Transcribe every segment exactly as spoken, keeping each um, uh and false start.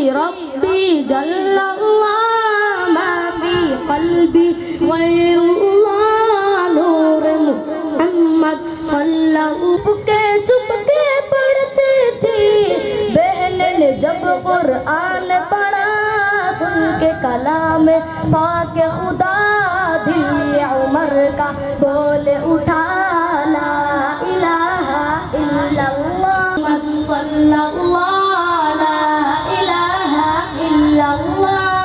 ربي جل الله ما في قلبي غير الله نور محمد صلى الله کے چپ کے پڑھتے تھے بہن نے جب قرآن پڑھا سن کے کلام پاک خدا دل عمر کا بول اٹھا لا الہ الا اللہ صلی اللہ لا الہ الا اللہ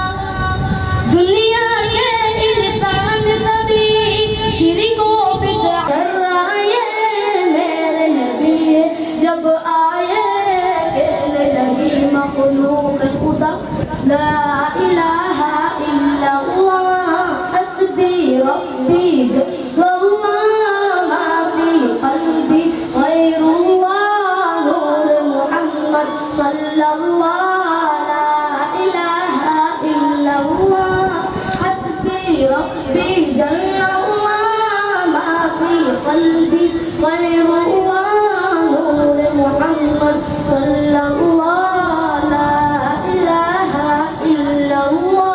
دنیا کے انسان سبھی شرک و بدعت کر رہے میرے نبی جب آئے کہنے لگی مخلوق خدا لا الہ الا اللہ حسبی ربی جل اللہ ما فی قلبی غیر اللہ نور محمد صلی اللہ لا الہ الا اللہ حسبی ربی جل اللہ ما فی قلبی غیر اللہ نور محمد صلی اللہ لا الہ الا اللہ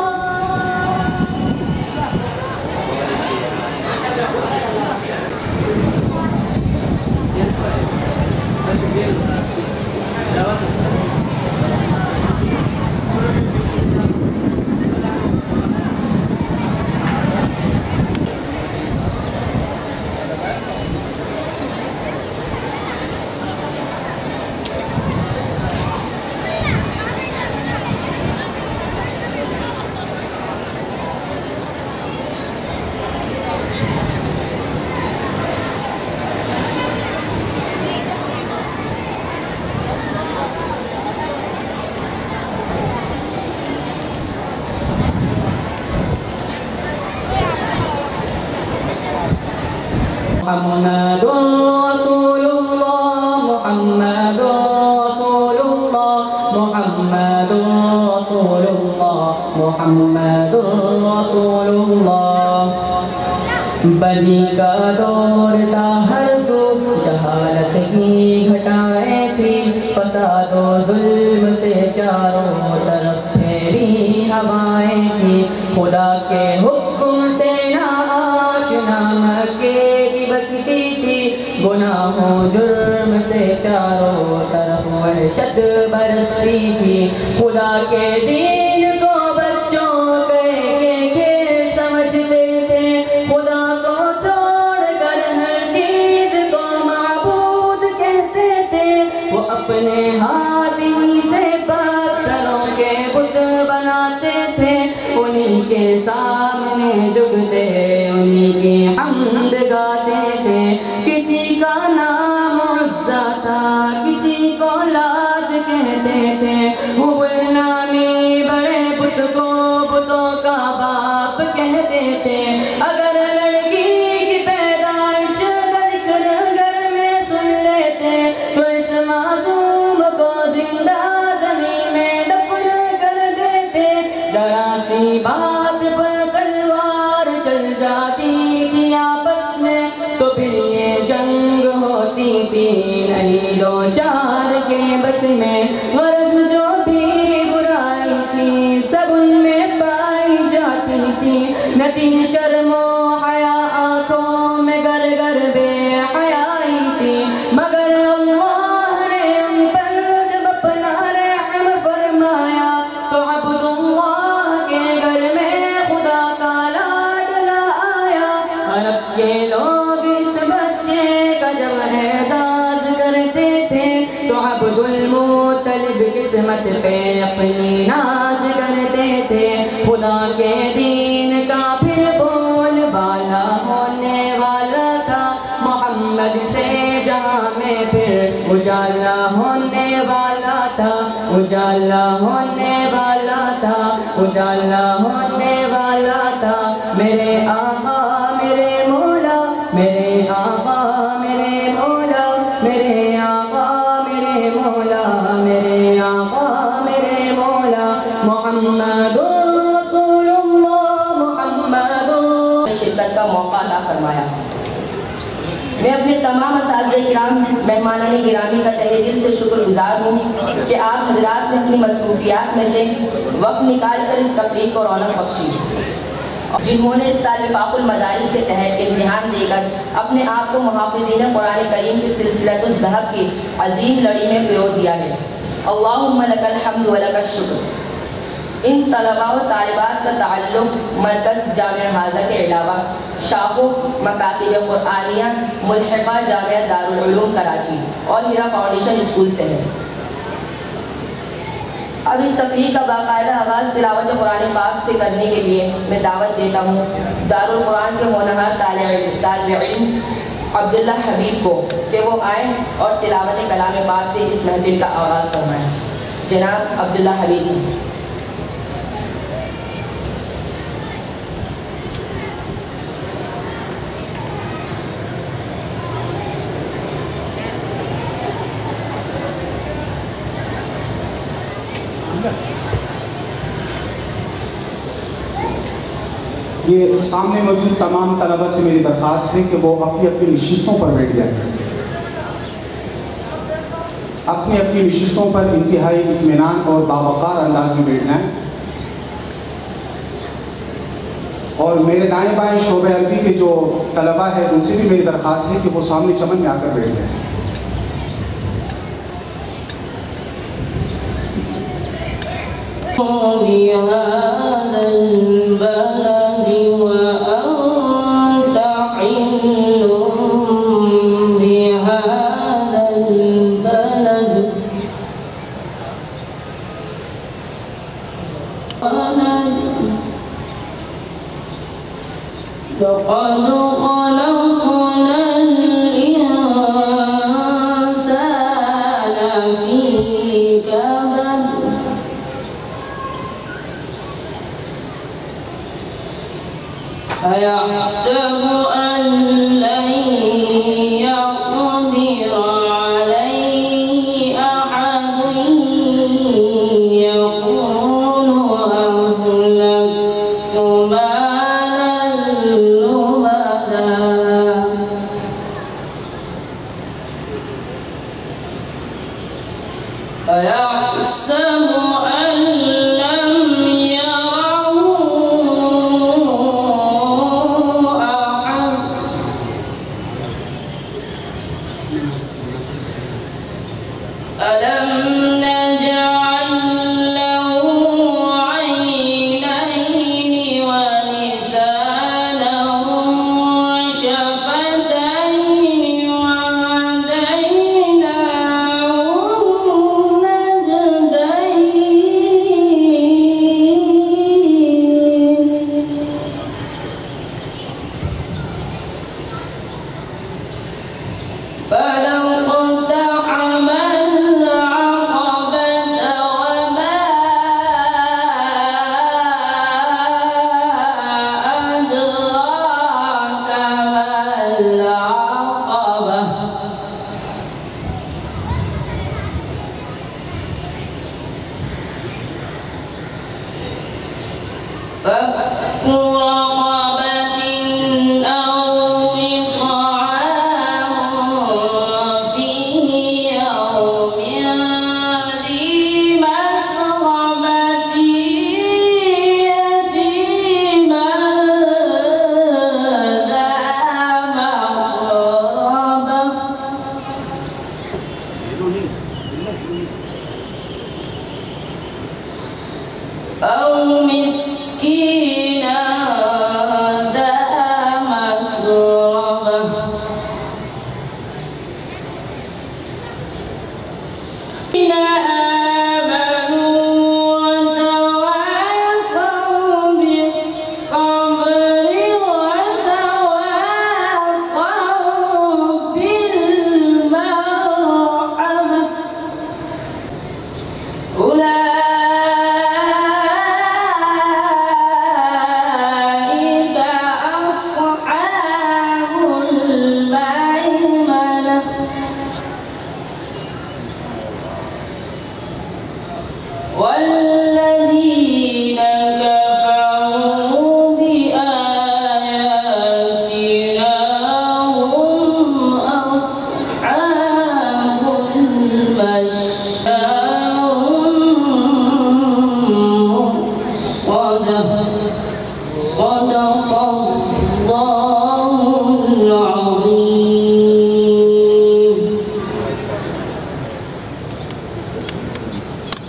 محمد رسول اللہ محمد رسول اللہ محمد رسول اللہ محمد رسول اللہ بدی کا دور تھا ہر سو جہالت کی گھٹائیں تھی فساد و ظلم سے چاروں طرف پھیلی ہوائیں تھی خدا کے حکم سے نہ آشنا مکے بستی تھی گناہوں جرم سے چاروں طرف وحشت برستی تھی خدا کے دین کو بچوں کے کھیل سمجھتے تھے خدا کو چھوڑ کر ہر چیز کو معبود کہتے تھے وہ اپنے ہاتھ ہی سے پتھروں کے بت بناتے تھے انہی کے سامنے جھکتے انہی کی حمد گاتے تھے کسی کا نام عزا تھا کسی کو لات کہتے تھے وہ نامی بڑے بت کو بتوں کا باپ کہتے تھے اگر لڑکی کی پیدائش گھر گھر میں سن لیتے تو اس معصوم کو زندہ زمین میں دفن کر دیتے ذرا سی بات پر تلوار چل جاتی تھی آپس میں تو پھر یہ جنگ ہوتی تھی نہیں دو چار کے بس میں غرض جو بھی برائی تھی سب ان میں پائی جاتی تھی نہ تھی شرم و حیا آنکھوں میں گر گر بے حیائی تھی مگر اللہ نے ان پر جب اپنا رحم فرمایا تو عبد اللہ کے گھر میں خدا کا لاڈلا آیا عرب کے لوگ اس بچے کا جب اعزاز کرتے تھے تو عبد المطلب قسمت پہ اپنی ناز کرتے تھے خدا کے دین کا پھر بول بالا ہونے والا تھا محمد سے جہاں میں پھر اجالا ہونے والا تھا اجالا ہونے والا تھا اجالا ہونے والا تھا میرے آقا میرے مولا میرے آقا میرے مولا میرے آقا میرے مولا میرے آقا میرے مولا محمد رسول اللہ محمد شرکت کا موقع عطا فرمایا میں اپنے تمام اساتذہ کرام مہمان مہمانان گرامی کا تہہ دل سے شکر گزار ہوں کہ آپ حضرات نے اپنی مصروفیات میں سے وقت نکال کر اس تقریب کو رونق بخشی، جنہوں نے اس سال وفاق المدارس کے تحت امتحان دے کر اپنے آپ کو محافظین قرآن کریم کی سلسلۃ الذہب کی عظیم لڑی میں پیو دیا ہے۔ اللہم لک الحمد و لک الشکر۔ ان طلباء و طالبات کا تعلق مرکز جامعہ حاضہ کے علاوہ شاخو مکاتب قرآنیہ ملحقہ جامعہ دارالعلوم کراچی اور ہیرا فاؤنڈیشن اسکول سے ہے۔ اب اس تقریر کا باقاعدہ آغاز تلاوت قرآن پاک سے کرنے کے لیے میں دعوت دیتا ہوں دارالقرآن کے ہونہار طالب علم عبداللہ حبیب کو کہ وہ آئیں اور تلاوت کلام پاک سے اس محفل کا آغاز فرمائیں۔ جناب عبداللہ حبیب سے۔ یہ سامنے موجود تمام طلبہ سے میری درخواست ہے کہ وہ اپنی اپنی نشستوں پر بیٹھ جائیں، اپنی اپنی نشستوں پر انتہائی اطمینان اور باوقار انداز میں بیٹھنا ہے، اور میرے دائیں بائیں شعبہ عربی کے جو طلبہ ہیں ان سے بھی میری درخواست ہے کہ وہ سامنے چمن میں آ کر بیٹھ جائیں۔ بهذا البلد وأنت حل بهذا البلد لقد خلقنا الإنسان في كبد أيحسب أن لن يقدر عليه أحد يقول أهلكت مالا لبدا أيحسب أن لم يره ألم نجعل له عينين ولسانا وشفتين وهديناه النجدين فلو اقتحم العقبة وما أدراك ما العقبة فك رقبة أو إطعام في يوم ذي مسغبة يتيما ذا مقربة أو مسكينا ذا متربة إن آمنوا وتواصوا بالصبر وتواصوا بالمرحمة أولئك أصحاب الميمنة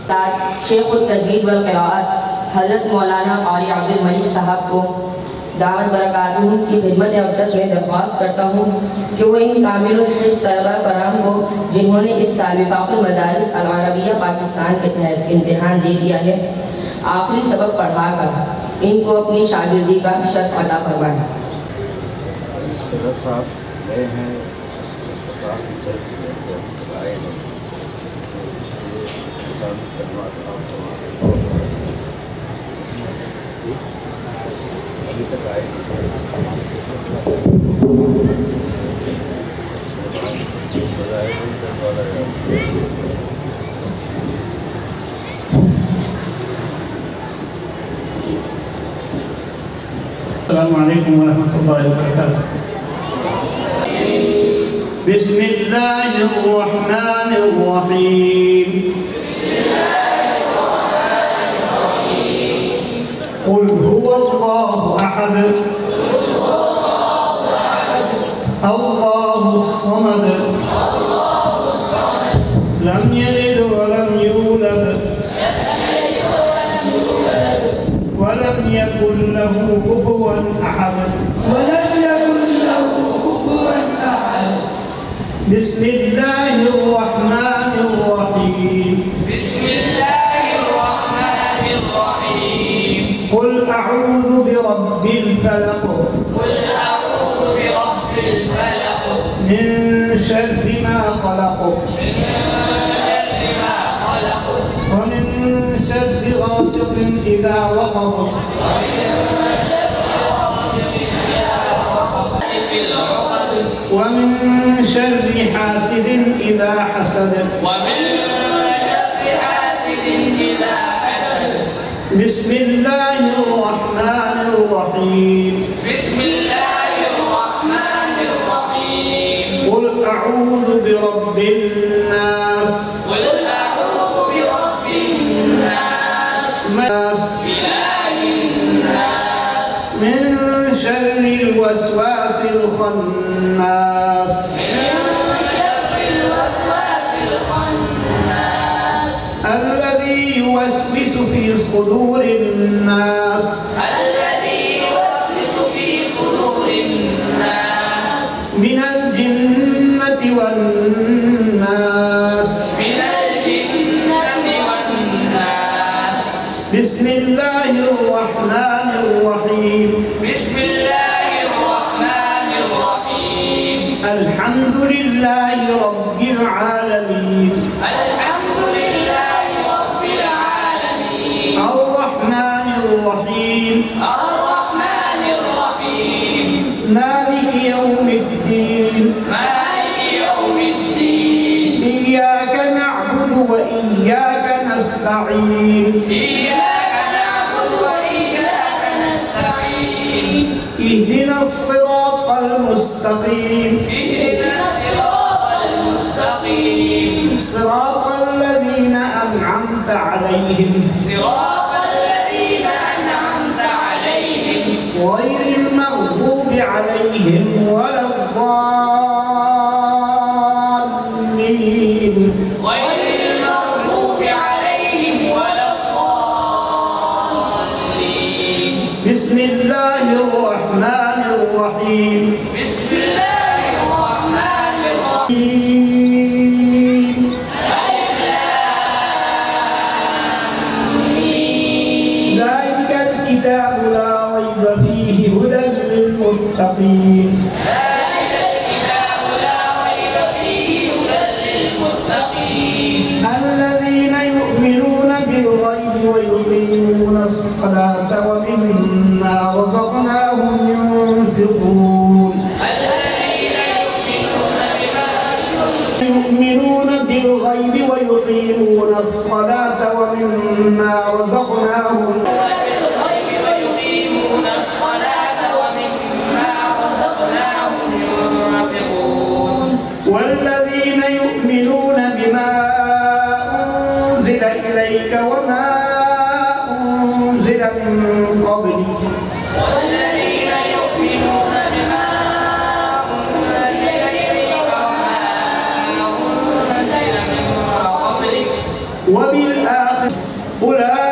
शेखुल तजवीद वल क़िराअत हज़रत मौलाना क़ारी अब्दुल मलिक साहब को दामद बरकातुहू की खिदमत अक़दस में दरख्वास्त करता हूँ कि वो इन कामिलुल हिफ्ज़ तलबा कराम को जिन्होंने इस साल वफ़ाक़ुल मदारिस अल अरबिया पाकिस्तान के तहत इम्तिहान दे दिया है, आखिरी सबक पढ़ाकर इनको अपनी शागिर्दी का शर्फ अता फरमाएं। अस्सलामुअलैकुम वरहमतुल्लाहि वबरकातुह। बिस्मिल्लाहिर्रहमानिर्रहीम। क़ुल हुवल्लाहु अहद अल्लाहुस समद लम यलिद वलम यूलद वलम यकुन लहू कुफुवन अहद। बिस्मिल्लाहिर्रहमानिर्रहीम। बिस्मिल्लाहिर्रहमानिर्रहीम। क़ुल अऊज़ु बिरब्बिल फलक़ मिन शर्रि मा खलक़ व मिन शर्रि गासिक़िन इज़ा वक़ब व मिन शर्रि हासिदिन इज़ा हसद। बिस्मिल्लाहिर्रहमानिर्रहीम। बिस्मिल्लाहिर्रहमानिर्रहीम। क़ुल अऊज़ु बिरब्बिन नास क़ुल अऊज़ु बिरब्बिन नास इलाहिन नास मिन शर्रिल वस्वासिल खन्नास मिन शर्रिल वस्वासिल खन्नास الذي يوسوس في صدور الناس الذي يوسوس في صدور الناس من الجنة والناس من الجنة والناس. بسم الله الرحمن الرحيم. بسم الله الرحمن الرحيم. الحمد لله رب العالمين. الحمد لله رب العالمين. الرحمن الرحيم. الرحمن الرحيم. مالك يوم الدين. مالك يوم الدين. إياك نعبد وإياك نستعين. إياك نعبد وإياك نستعين. اهدنا الصراط المستقيم. اهدنا الصراط المستقيم. صراط الذين أنعمت عليهم صراط الذين أنعمت عليهم غير المغضوب عليهم ولا الضالين. غير المغضوب عليهم ولا الضالين. بسم الله الرحمن الرحيم. بسم الله الرحمن الرحيم. ذلك الكتاب لا ريب فيه هدى للمتقين. ذلك الكتاب لا ريب فيه هدى للمتقين. الذين يؤمنون بالغيب ويقيمون الصلاة ومما رزقناهم ينفقون. الذين يؤمنون بما يؤمنون بالغيب ويقيمون الصلاة ومما رزقناهم بالغيب ويقيمون الصلاة ومما رزقناهم ينفقون. والذين يؤمنون بما أنزل إليك وما أنزل من قبلك والذين يؤمنون بما أنزل إليك وما أنزل من قبلك وبالآخرة أولئك